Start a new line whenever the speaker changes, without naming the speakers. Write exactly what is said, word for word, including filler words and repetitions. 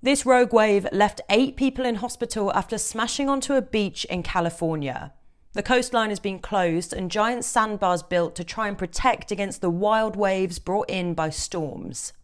This rogue wave left eight people in hospital after smashing onto a beach in California. The coastline has been closed and giant sandbars built to try and protect against the wild waves brought in by storms.